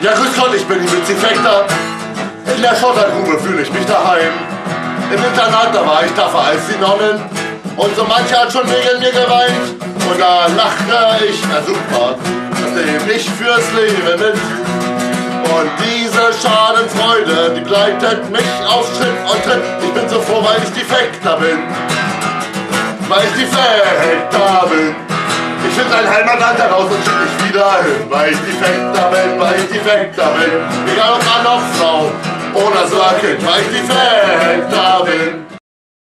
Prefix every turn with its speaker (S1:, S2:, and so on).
S1: Ja, grüß Gott, ich bin die Defekter. In der Schottergrube fühle ich mich daheim. Im Internat, da war ich tougher als die Nonnen. Und so mancher hat schon wegen mir geweint. Und da lachte ich, na super, das nehme ich fürs Leben mit. Und diese Schadenfreude, die begleitet mich auf Schritt und Tritt. Ich bin so froh, weil ich Defekter bin. Weil ich Defekter bin. Ich find ein Heimatland heraus und schick mich wieder hin. Weil ich Defekter bin, weil ich Defekter bin. Egal ob Mann oder Frau oder so ein Kind, weil ich Defekter bin.